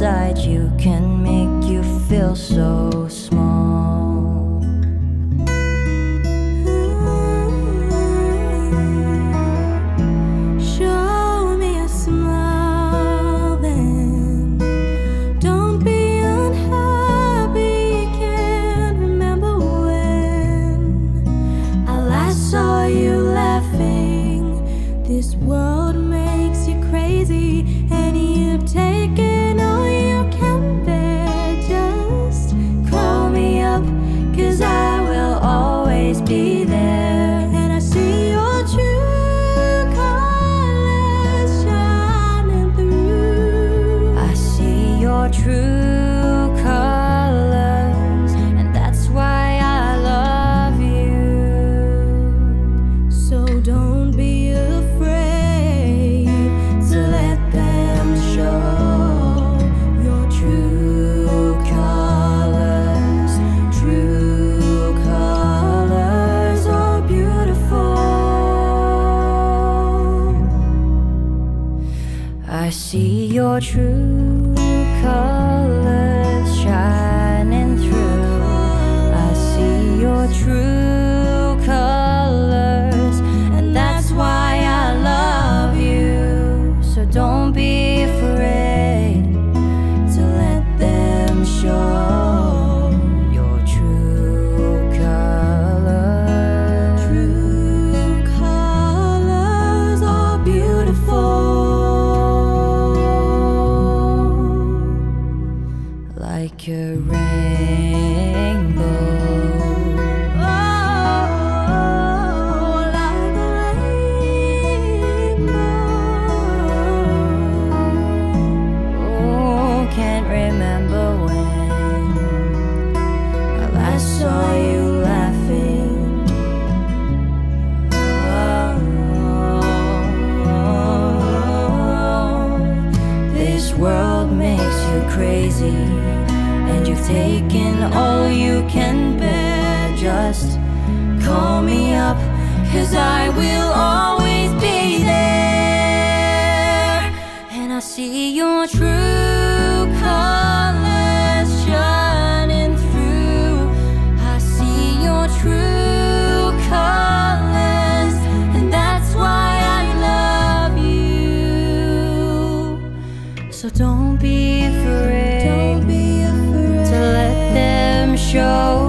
inside you can make you feel so small. Show me a smile then. Don't be unhappy. Can't remember when I last saw you laughing. This world makes you crazy, and you've taken all you can bear. Just call me up, 'cause I will always be there. And I see your true colors shining through. I see your true colors, and that's why I love you. So don't be afraid to let them show your true colors. True colors are beautiful. I see your true colors shining through. I see your true colors, and that's why I love you. So don't be afraid to let them show your true colors. True colors are beautiful. Like a rainbow. Oh, like a rainbow. Oh, can't remember when I last saw you laughing. Oh, this world makes you crazy, and you've taken all you can bear. Just call me up, 'cause I will always be there. And I see your true colors shining through. I see your true colors, and that's why I love you. So don't be afraid, Don't be afraid to let them show